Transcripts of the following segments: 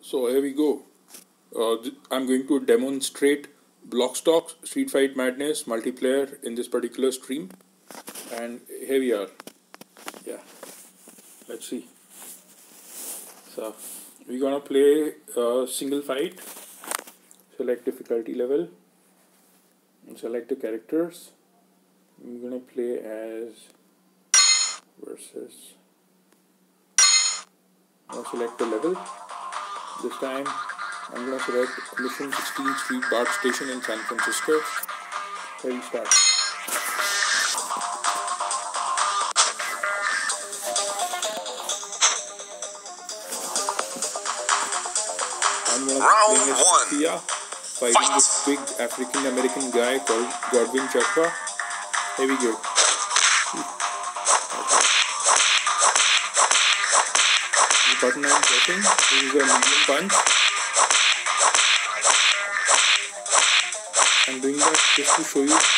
So here we go. I'm going to demonstrate Bloxstock Street Fight Madness multiplayer in this particular stream, and here we are. Yeah, let's see. So we're gonna play a single fight. Select difficulty level and select the characters. I'm gonna play as versus. Now select the level. This time I'm gonna select Mission 16th Street BART Station in San Francisco. Here we start. I'm gonna play as Sophia, fighting this big African American guy called Godwin Chakra. Here we go. The button I'm pressing, this is a medium punch. I'm doing that just to show you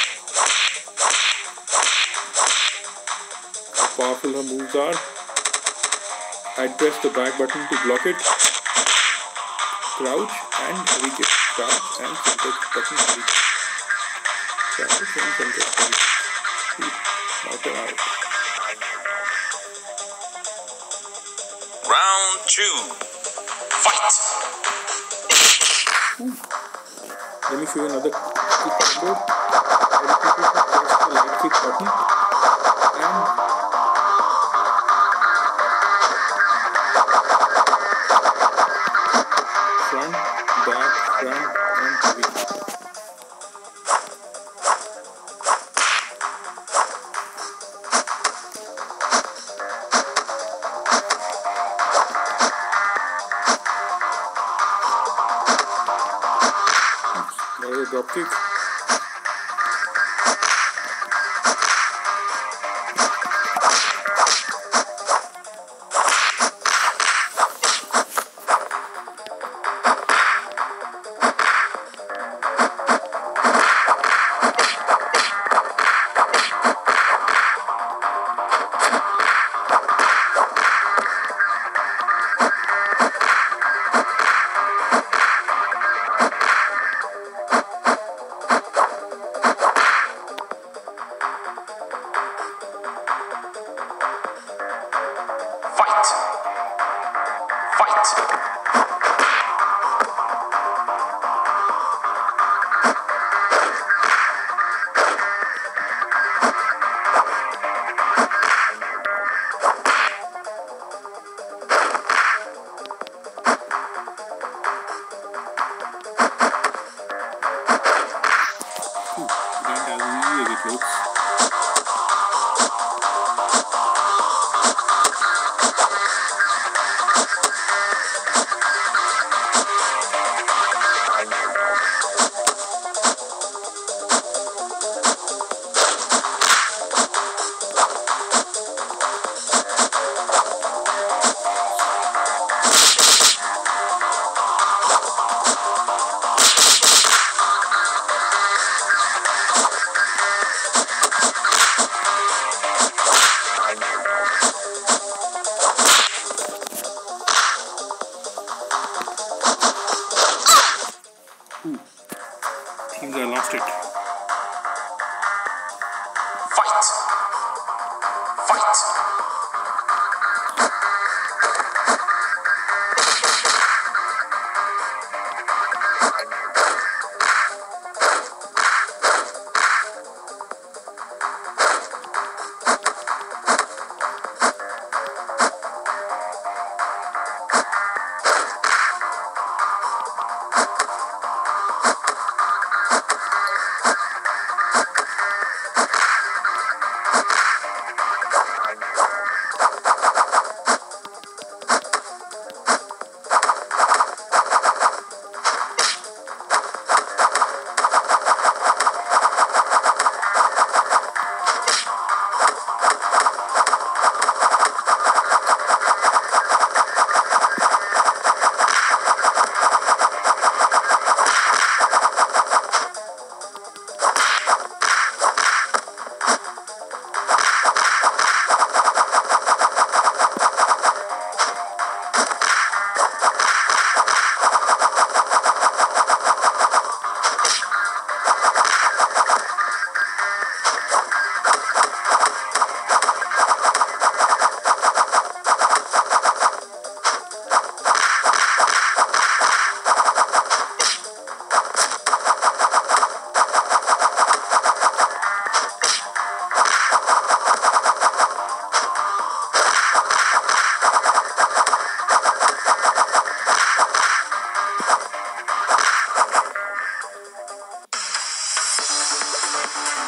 how powerful her moves are. I press the back button to block it. Crouch and heavy kick. Crouch and center button heavy kick. Crouch and center heavy kick. Knock her out. Round 2. Fight! Let me show you another quick combo. I repeatedly press the light kick button and front, back, front and heavy kick. There is a drop kick. Seems I lost it. Fight!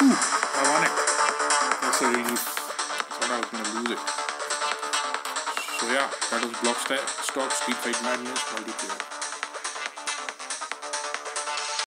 I won it. That's a relief. I thought I was going to lose it. So yeah, that was Blockstock Street Fight Madness multiplayer.